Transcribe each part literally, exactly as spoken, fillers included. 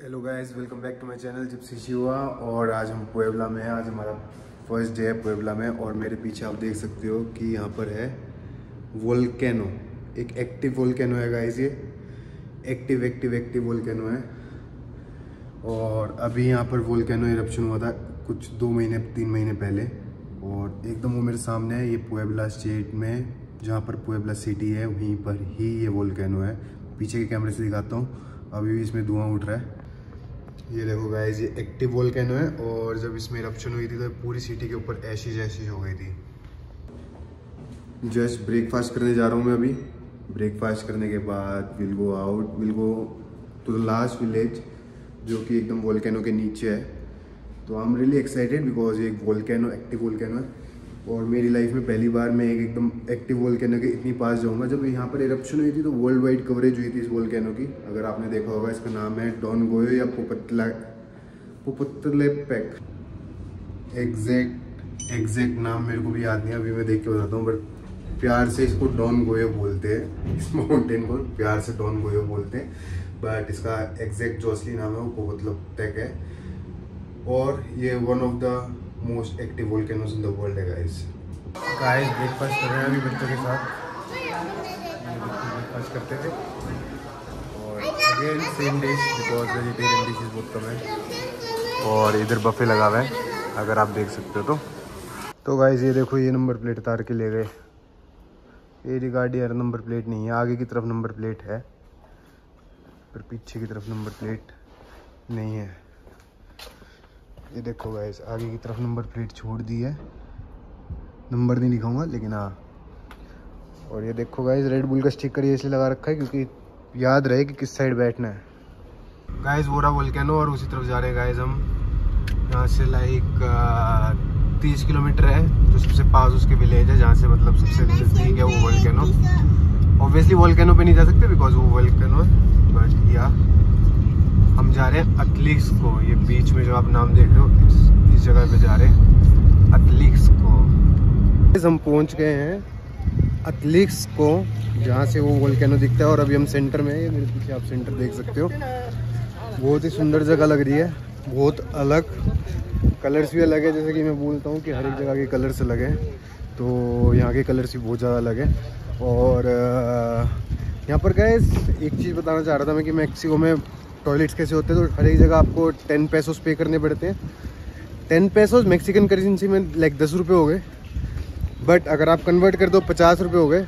Hello guys, welcome back to my channel Gypsy Shiva. और आज हम पुएब्ला में हैं। आज हमारा फर्स्ट डे है पुएब्ला में। और मेरे पीछे आप देख सकते हो कि यहाँ पर है वोल्केनो, एक एक्टिव वोल्केनो है गाइस। ये एक्टिव एक्टिव एक्टिव वोल्केनो है। और अभी यहाँ पर वोल्केनो इरप्शन हुआ था कुछ दो महीने तीन महीने पहले। और एकदम वो मेरे सामने है। ये पुएब्ला स्टेट में, जहाँ पर पुएब्ला सिटी है, वहीं पर ही ये वोल्केनो है। पीछे के कैमरे से दिखाता हूँ। अभी भी इसमें धुआं उठ रहा है। ये देखो गाइस, ये एक्टिव वोल्केनो है। और जब इसमें इरप्शन हुई थी तो पूरी सिटी के ऊपर ऐसी जैसी हो गई थी। जस्ट ब्रेकफास्ट करने जा रहा हूँ मैं अभी। ब्रेकफास्ट करने के बाद will go out, will go to the last village जो कि एकदम वोल्केनो के नीचे है। तो I am really excited because ये एक वोल्केनो, एक्टिव वोल्केनो है। और मेरी लाइफ में पहली बार मैं एक एकदम एक्टिव वोल्केनो के इतनी पास जाऊंगा। जब यहाँ पर इरप्शन हुई थी तो वर्ल्ड वाइड कवरेज हुई थी इस वोल्केनो की। अगर आपने देखा होगा, इसका नाम है डॉन गोयो या पोपतला पोपतलेपेक। एग्जैक्ट एग्जैक्ट नाम मेरे को भी याद नहीं है, अभी मैं देख के बताता हूँ। बट प्यार से इसको डॉन गोयो बोलते हैं। इस माउंटेन को प्यार से डॉन गोयो बोलते हैं। बट इसका एग्जैक्ट जो असली नाम है वो पोपतलेपेक है। और ये one of the most active volcanoes in the world है गाइस। गाइस ब्रेकफास्ट कर रहे हैं अभी बच्चों के साथ। ब्रेकफास्ट करते थे। और again same dish because vegetarian dishes बहुत कम है। और इधर बफे लगा हुआ है, अगर आप देख सकते हो तो। तो गाइस ये देखो, ये नंबर प्लेट उतार के ले गए। ये गाड़ी यार नंबर प्लेट नहीं है, आगे की तरफ नंबर प्लेट है पर पीछे की तरफ नंबर प्लेट नहीं है। ये देखो गाइस, आगे की तरफ नंबर प्लेट छोड़ दी है। नंबर नहीं लिखाऊंगा लेकिन हाँ। और ये देखो गाइस, रेड बुल का स्टिकर ये इसलिए लगा रखा है क्योंकि याद रहे कि किस साइड बैठना है। गाइस वो रहा वोल्केनो और उसी तरफ जा रहे हैं गाइस हम। यहाँ से लाइक तीस किलोमीटर है जो सबसे पास उसके विलेज है, जहाँ से मतलब सबसे नज़दीक है वो वोल्केनो। ऑब्वियसली वोल्केनो पे नहीं जा सकते बिकॉज वो वोल्केनो है। बट या हम जा रहे हैं अतलिक्स को। ये बीच में जो आप नाम देख रहे हो, इस, इस जगह पे जा रहे हैं अतलिक्स को। हम पहुंच गए हैं अतलिक्स को, जहाँ से वो वोल्केनो दिखता है। और अभी हम सेंटर में है। मेरे पीछे आप सेंटर देख सकते हो। बहुत ही सुंदर जगह लग रही है, बहुत अलग। कलर्स भी अलग है, जैसे कि मैं बोलता हूँ कि हर एक जगह के कलर्स अलग हैं। तो यहाँ के कलर्स भी बहुत ज़्यादा अलग है। और यहाँ पर गाइस एक चीज़ बताना चाह रहा था मैं कि मैक्सिको में टॉयलेट्स कैसे होते हैं। तो हर एक जगह आपको टेन पैसोस पे करने पड़ते हैं। टेन पैसोस मैक्सिकन करेंसी में लाइक दस रुपये हो गए। बट अगर आप कन्वर्ट कर दो पचास रुपये हो गए।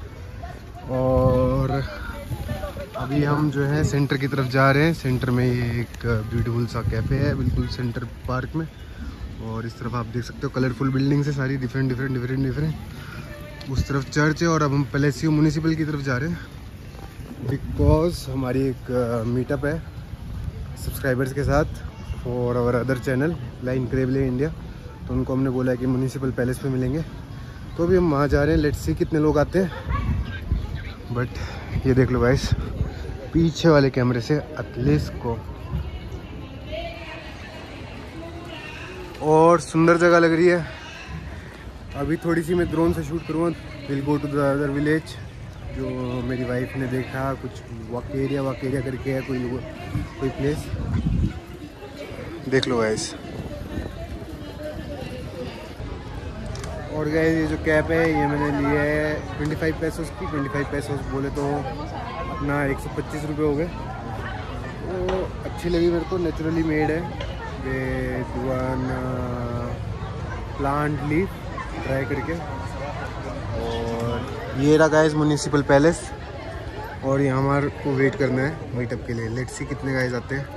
और अभी हम जो है सेंटर की तरफ जा रहे हैं। सेंटर में ये एक ब्यूटीफुल सा कैफ़े है बिल्कुल सेंटर पार्क में। और इस तरफ आप देख सकते हो कलरफुल बिल्डिंग्स है सारी, डिफरेंट डिफरेंट डिफरेंट डिफरेंट। उस तरफ चर्च है। और अब हम पैलेसियो म्यूनिसिपल की तरफ जा रहे हैं बिकॉज हमारी एक मीटअप है सब्सक्राइबर्स के साथ for our other channel La Incredible India. तो उनको हमने बोला है कि म्यूनिसिपल पैलेस पे मिलेंगे। तो अभी हम वहाँ जा रहे हैं। लेट्स सी कितने लोग आते हैं। बट ये देख लो गाइस, पीछे वाले कैमरे से अतलिक्स को। और सुंदर जगह लग रही है। अभी थोड़ी सी मैं ड्रोन से शूट करूँगा। Will go to the other village जो मेरी वाइफ ने देखा। कुछ वाकेरिया वाकेरिया करके है कोई कोई प्लेस, देख लो गाइस। और गाइस ये जो कैप है ये मैंने लिया है ट्वेंटी फाइव पैसोस की। ट्वेंटी फाइव पैसोस बोले तो अपना एक सौ पच्चीस रुपये हो गए। तो अच्छी लगी मेरे को, नेचुरली मेड है। With one plant leaf try करके। और ये रहा गाइस म्यूनिसिपल पैलेस। और यहाँ हमारे को वेट करना है मीटअप के लिए। लेट्स सी कितने गाइस आते हैं।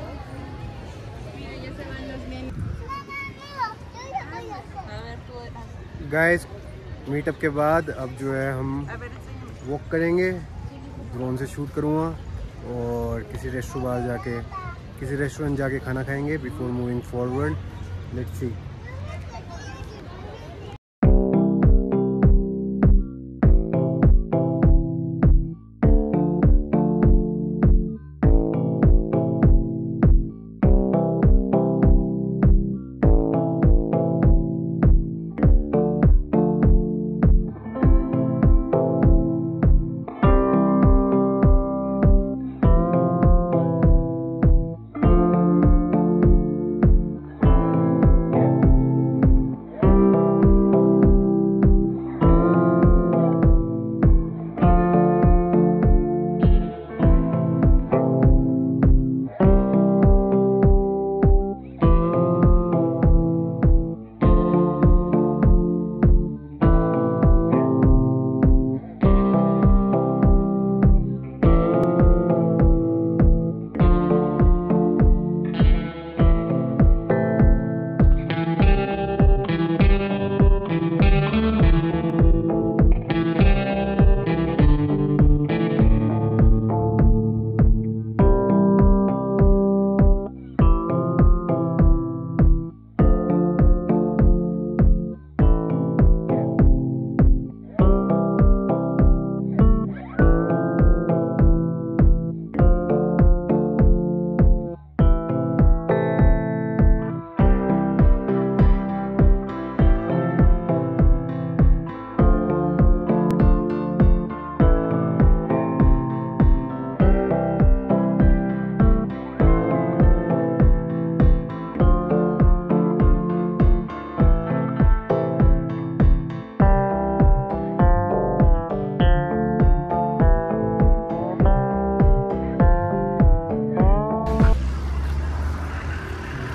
गाइस मीटअप के बाद अब जो है हम वॉक करेंगे। ड्रोन से शूट करूँगा और किसी रेस्टोरेंट बाहर जाके किसी रेस्टोरेंट जाके खाना खाएंगे before moving forward. Let's see.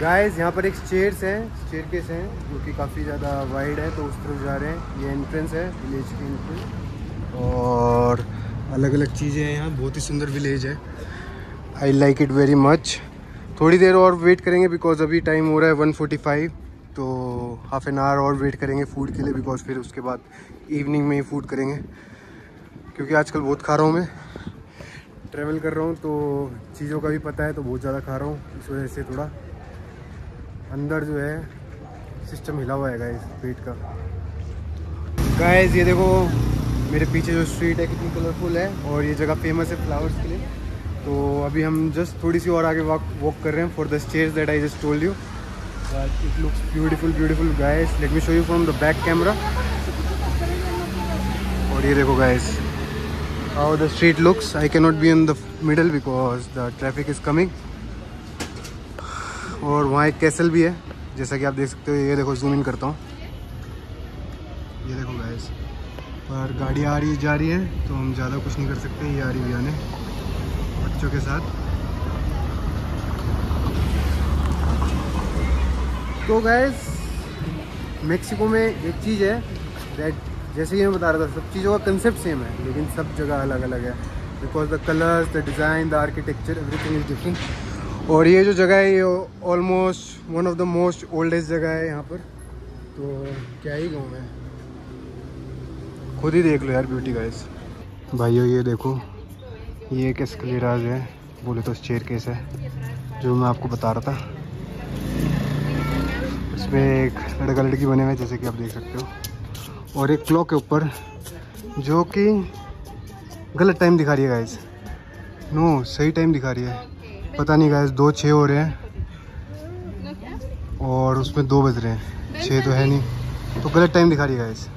Guys यहाँ पर एक स्टेयर्स हैं, स्टेयरकेस हैं जो कि काफ़ी ज़्यादा वाइड है, तो उस तरफ जा रहे हैं। ये एंट्रेंस है विलेज की एंट्रेंस, और अलग अलग चीज़ें हैं यहाँ। बहुत ही सुंदर विलेज है, I like it very much. थोड़ी देर और वेट करेंगे बिकॉज अभी टाइम हो रहा है वन फोर्टी फाइव, तो हाफ एन आवर और वेट करेंगे फूड के लिए, बिकॉज फिर उसके बाद इवनिंग में ही फूड करेंगे। क्योंकि आजकल बहुत खा रहा हूँ मैं, ट्रैवल कर रहा हूँ तो चीज़ों का भी पता है, तो बहुत ज़्यादा खा रहा हूँ, इस वजह से थोड़ा अंदर जो है सिस्टम हिला हुआ है गाइस पेट का। गाइस ये देखो मेरे पीछे जो स्ट्रीट है कितनी कलरफुल है, और ये जगह फेमस है फ्लावर्स के लिए। तो अभी हम जस्ट थोड़ी सी और आगे वॉक वॉक कर रहे हैं for the stairs that I just told you, but it looks beautiful beautiful guys. Let me show you from the back camera. और ये देखो guys how the street looks. I can not be in the middle because the traffic is coming. और वहाँ एक castle भी है जैसा कि आप देख सकते हो। ये देखो जूम इन करता हूँ, ये देखो गाइस, पर गाड़ी आ रही जा रही है तो हम ज़्यादा कुछ नहीं कर सकते। ये आ रही है आने बच्चों के साथ। तो गाइस मेक्सिको में एक चीज़ है दैट, जैसे कि मैं बता रहा था, सब चीज़ों का कंसेप्ट सेम है लेकिन सब जगह अलग अलग है, because the colours, the design, the architecture, everything is different. और ये जो जगह है ये almost one of the most oldest जगह है यहाँ पर, तो क्या ही कहूँ मैं, खुद ही देख लो यार ब्यूटी गाइस। भाइयों ये देखो, ये एक एस्केलेटर्स है, बोले तो स्टेयरकेस है जो मैं आपको बता रहा था। इसमें एक लड़का लड़की बने हुए हैं जैसे कि आप देख सकते हो, और एक क्लॉक है ऊपर जो कि गलत टाइम दिखा रही है गाइस। नो सही टाइम दिखा रही है, पता नहीं गाइस, दो छः हो रहे हैं और उसमें दो बज रहे हैं, छः तो है नहीं, तो गलत टाइम दिखा रही है गाइस।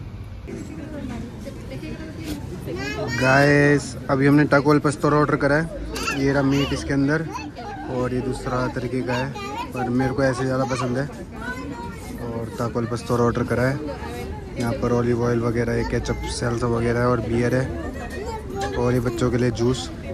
गाइस अभी हमने टाको अल पास्टोर ऑर्डर करा है, ये रहा मीट इसके अंदर, और ये दूसरा तरीके का है पर मेरे को ऐसे ज़्यादा पसंद है। और टाको अल पास्टोर ऑर्डर करा है, यहाँ पर ऑलिव ऑयल वगैरह है, केचप, सैल्सा वगैरह है, और बियर है, और ये बच्चों के लिए जूस।